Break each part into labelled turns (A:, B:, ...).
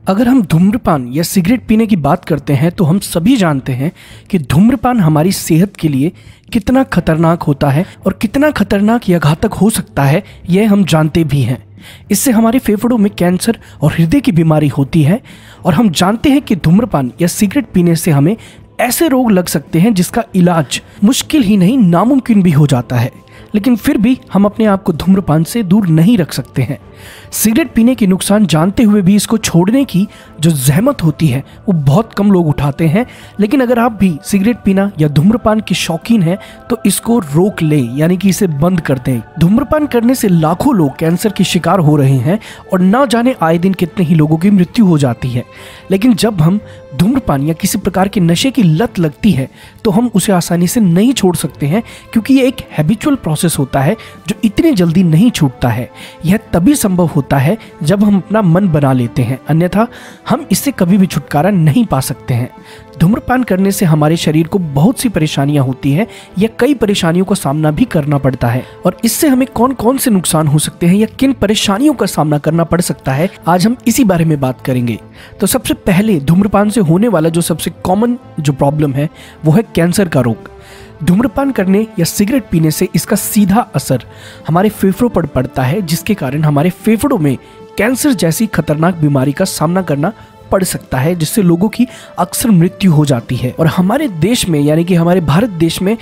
A: अगर हम धूम्रपान या सिगरेट पीने की बात करते हैं तो हम सभी जानते हैं कि धूम्रपान हमारी सेहत के लिए कितना खतरनाक होता है और कितना खतरनाक या घातक हो सकता है यह हम जानते भी हैं। इससे हमारे फेफड़ों में कैंसर और हृदय की बीमारी होती है और हम जानते हैं कि धूम्रपान या सिगरेट पीने से हमें ऐसे रोग लग सकते हैं जिसका इलाज मुश्किल ही नहीं नामुमकिन भी हो जाता है, लेकिन फिर भी हम अपने आप को धूम्रपान से दूर नहीं रख सकते हैं। सिगरेट पीने के नुकसान जानते हुए भी इसको छोड़ने की जो जहमत होती है वो बहुत कम लोग उठाते हैं। लेकिन अगर आप भी सिगरेट पीना या धूम्रपान के शौकीन हैं तो इसको रोक लें, यानी कि इसे बंद कर दें। धूम्रपान करने से लाखों लोग कैंसर के शिकार हो रहे हैं और ना जाने आए दिन कितने ही लोगों की मृत्यु हो जाती है। लेकिन जब हम धूम्रपान या किसी प्रकार के नशे की लत लगती है तो हम उसे आसानी से नहीं छोड़ सकते हैं, क्योंकि ये एक हैबिचुअल प्रोसेस होता है जो इतनी जल्दी नहीं छूटता है। यह तभी संभव होता है जब हम अपना मन बना लेते हैं, अन्यथा हम इससे कभी भी छुटकारा नहीं पा सकते हैं। धूम्रपान करने से हमारे शरीर को बहुत सी परेशानियां होती हैं या कई परेशानियों का सामना भी करना पड़ता है। और इससे हमें कौन कौन से नुकसान हो सकते हैं या किन परेशानियों का सामना करना पड़ सकता है, आज हम इसी बारे में बात करेंगे। तो सबसे पहले धूम्रपान से होने वाला जो सबसे कॉमन जो प्रॉब्लम है वो है कैंसर का रोग। धूम्रपान करने या सिगरेट पीने से इसका सीधा असर हमारे फेफड़ों पर पड़ता है, जिसके कारण हमारे फेफड़ों में कैंसर जैसी खतरनाक बीमारी का सामना करना पड़ सकता है, जिससे लोगों की अक्सर मृत्यु हो जाती है। और हमारे देश में यानी कि हमारे भारत देश में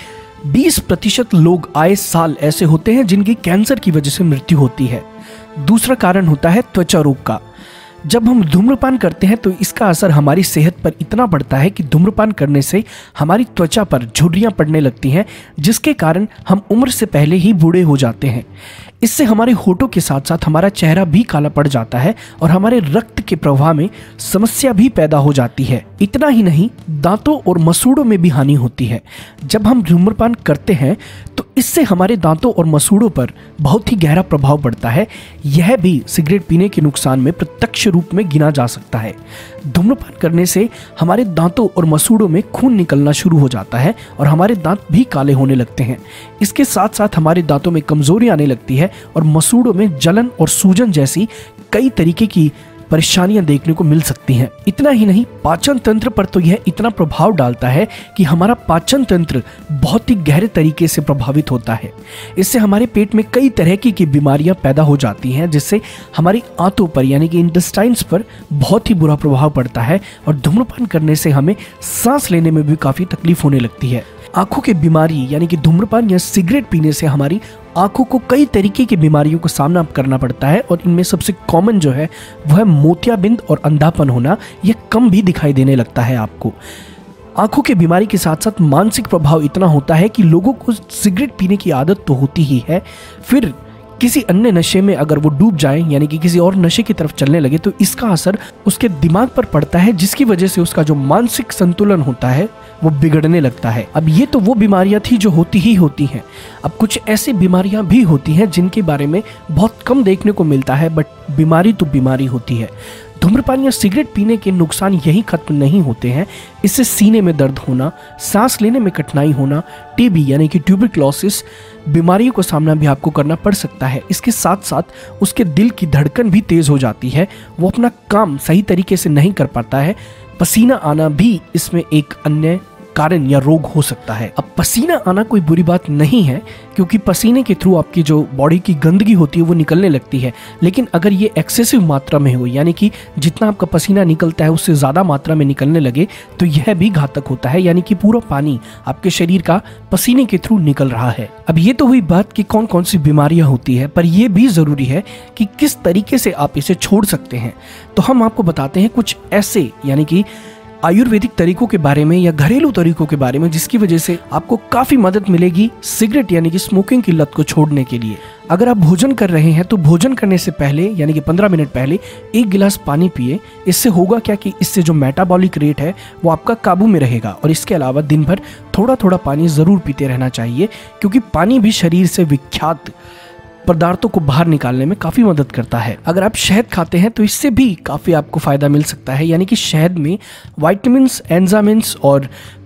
A: 20% लोग आए साल ऐसे होते हैं जिनकी कैंसर की वजह से मृत्यु होती है। दूसरा कारण होता है त्वचा रोग का। जब हम धूम्रपान करते हैं तो इसका असर हमारी सेहत पर इतना पड़ता है कि धूम्रपान करने से हमारी त्वचा पर झुर्रियां पड़ने लगती हैं, जिसके कारण हम उम्र से पहले ही बूढ़े हो जाते हैं। इससे हमारे होठों के साथ साथ हमारा चेहरा भी काला पड़ जाता है और हमारे रक्त के प्रवाह में समस्या भी पैदा हो जाती है। इतना ही नहीं, दांतों और मसूड़ों में भी हानि होती है। जब हम धूम्रपान करते हैं तो इससे हमारे दांतों और मसूड़ों पर बहुत ही गहरा प्रभाव पड़ता है। यह भी सिगरेट पीने के नुकसान में प्रत्यक्ष रूप में गिना जा सकता है। धूम्रपान करने से हमारे दांतों और मसूड़ों में खून निकलना शुरू हो जाता है और हमारे दांत भी काले होने लगते हैं। इसके साथ साथ हमारे दांतों में कमजोरी आने लगती है और मसूड़ों में जलन और सूजन जैसी कई तरीके की परेशानियां देखने को मिल सकती हैं। इतना ही नहीं, पाचन तंत्र पर तो यह इतना प्रभाव डालता है कि हमारा पाचन तंत्र बहुत ही गहरे तरीके से प्रभावित होता है। इससे हमारे पेट में कई तरह की बीमारियां पैदा हो जाती हैं, जिससे हमारी आंतों पर यानी कि इंटेस्टाइन्स पर बहुत ही बुरा प्रभाव पड़ता है और धूम्रपान करने से हमें सांस लेने में भी काफी तकलीफ होने लगती है। आंखों की बीमारी यानी कि धूम्रपान या सिगरेट पीने से हमारी आंखों को कई तरीके की बीमारियों का सामना करना पड़ता है और इनमें सबसे कॉमन जो है वह है मोतियाबिंद और अंधापन होना। यह कम भी दिखाई देने लगता है आपको। आंखों की बीमारी के साथ साथ मानसिक प्रभाव इतना होता है कि लोगों को सिगरेट पीने की आदत तो होती ही है, फिर किसी अन्य नशे में अगर वो डूब जाए यानी कि किसी और नशे की तरफ चलने लगे तो इसका असर उसके दिमाग पर पड़ता है, जिसकी वजह से उसका जो मानसिक संतुलन होता है वो बिगड़ने लगता है। अब ये तो वो बीमारियां थी जो होती ही होती हैं। अब कुछ ऐसी बीमारियां भी होती हैं जिनके बारे में बहुत कम देखने को मिलता है, बट बीमारी तो बीमारी होती है। धूम्रपान या सिगरेट पीने के नुकसान यही खत्म नहीं होते हैं। इससे सीने में दर्द होना, सांस लेने में कठिनाई होना, टीबी यानी कि ट्यूबरक्लोसिस बीमारियों का सामना भी आपको करना पड़ सकता है। इसके साथ साथ उसके दिल की धड़कन भी तेज हो जाती है, वो अपना काम सही तरीके से नहीं कर पाता है। पसीना आना भी इसमें एक अन्य कारण या रोग हो सकता है। अब पसीना आना कोई बुरी बात नहीं है, क्योंकि पसीने के थ्रू आपकी जो बॉडी की गंदगी होती है वो निकलने लगती है। लेकिन अगर ये एक्सेसिव मात्रा में हो यानी कि जितना आपका पसीना निकलता है उससे ज़्यादा मात्रा में निकलने लगे तो यह भी घातक होता है, यानी कि पूरा पानी आपके शरीर का पसीने के थ्रू निकल रहा है। अब ये तो हुई बात कि कौन कौन सी बीमारियां होती है, पर यह भी ज़रूरी है कि किस तरीके से आप इसे छोड़ सकते हैं। तो हम आपको बताते हैं कुछ ऐसे यानी कि आयुर्वेदिक तरीकों के बारे में या घरेलू तरीकों के बारे में, जिसकी वजह से आपको काफी मदद मिलेगी सिगरेट यानी कि स्मोकिंग की लत को छोड़ने के लिए। अगर आप भोजन कर रहे हैं तो भोजन करने से पहले यानी कि 15 मिनट पहले 1 गिलास पानी पिए। इससे होगा क्या कि इससे जो मेटाबॉलिक रेट है वो आपका काबू में रहेगा। और इसके अलावा दिन भर थोड़ा थोड़ा पानी जरूर पीते रहना चाहिए, क्योंकि पानी भी शरीर से विख्यात पदार्थों को बाहर निकालने में काफ़ी मदद करता है। अगर आप शहद खाते हैं तो इससे भी काफ़ी आपको फ़ायदा मिल सकता है, यानी कि शहद में विटामिन्स, एंजाइम्स और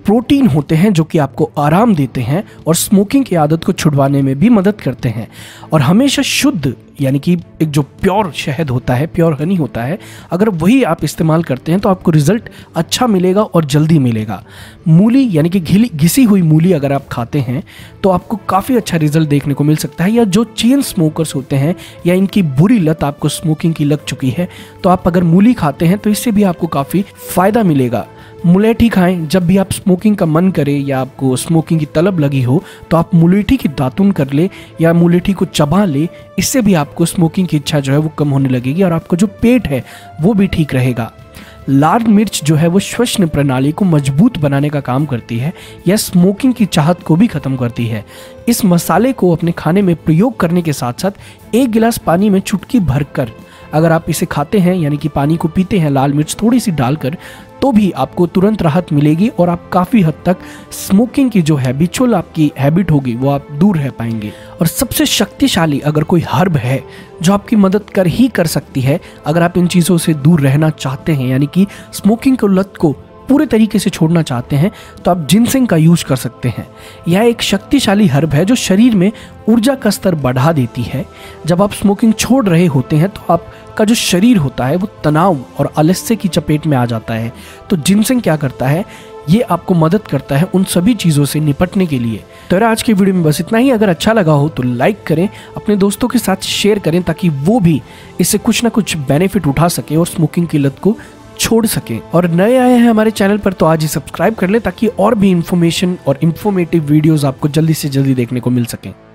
A: प्रोटीन होते हैं जो कि आपको आराम देते हैं और स्मोकिंग की आदत को छुड़वाने में भी मदद करते हैं। और हमेशा शुद्ध यानी कि एक जो प्योर शहद होता है, प्योर हनी होता है, अगर वही आप इस्तेमाल करते हैं तो आपको रिजल्ट अच्छा मिलेगा और जल्दी मिलेगा। मूली यानी कि घिसी हुई मूली अगर आप खाते हैं तो आपको काफ़ी अच्छा रिजल्ट देखने को मिल सकता है। या जो चेन स्मोकर्स होते हैं या इनकी बुरी लत आपको स्मोकिंग की लग चुकी है, तो आप अगर मूली खाते हैं तो इससे भी आपको काफ़ी फ़ायदा मिलेगा। मुलेठी खाएं। जब भी आप स्मोकिंग का मन करे या आपको स्मोकिंग की तलब लगी हो तो आप मुलेठी की दातुन कर ले या मुलेठी को चबा ले। इससे भी आपको स्मोकिंग की इच्छा जो है वो कम होने लगेगी और आपका जो पेट है वो भी ठीक रहेगा। लाल मिर्च जो है वो श्वसन प्रणाली को मजबूत बनाने का काम करती है या स्मोकिंग की चाहत को भी खत्म करती है। इस मसाले को अपने खाने में प्रयोग करने के साथ साथ 1 गिलास पानी में चुटकी भरकर अगर आप इसे खाते हैं यानी कि पानी को पीते हैं लाल मिर्च थोड़ी सी डालकर, तो भी आपको तुरंत राहत मिलेगी और आप काफ़ी हद तक स्मोकिंग की जो हैबिचुअल आपकी हैबिट होगी वो आप दूर रह पाएंगे। और सबसे शक्तिशाली अगर कोई हर्ब है जो आपकी मदद कर सकती है अगर आप इन चीज़ों से दूर रहना चाहते हैं यानी कि स्मोकिंग को लत को पूरे तरीके से छोड़ना चाहते हैं, तो आप जिनसेंग का यूज कर सकते हैं। यह एक शक्तिशाली हर्ब है जो शरीर में ऊर्जा का स्तर बढ़ा देती है। जब आप स्मोकिंग छोड़ रहे होते हैं तो आपका जो शरीर होता है वो तनाव और आलस्य की चपेट में आ जाता है। तो जिनसेंग क्या करता है, ये आपको मदद करता है उन सभी चीज़ों से निपटने के लिए। तो आज की वीडियो में बस इतना ही। अगर अच्छा लगा हो तो लाइक करें, अपने दोस्तों के साथ शेयर करें ताकि वो भी इससे कुछ ना कुछ बेनिफिट उठा सके और स्मोकिंग की लत को छोड़ सकें। और नए आए हैं हमारे चैनल पर तो आज ही सब्सक्राइब कर लें ताकि और भी इंफॉर्मेशन और इंफॉर्मेटिव वीडियोस आपको जल्दी से जल्दी देखने को मिल सकें।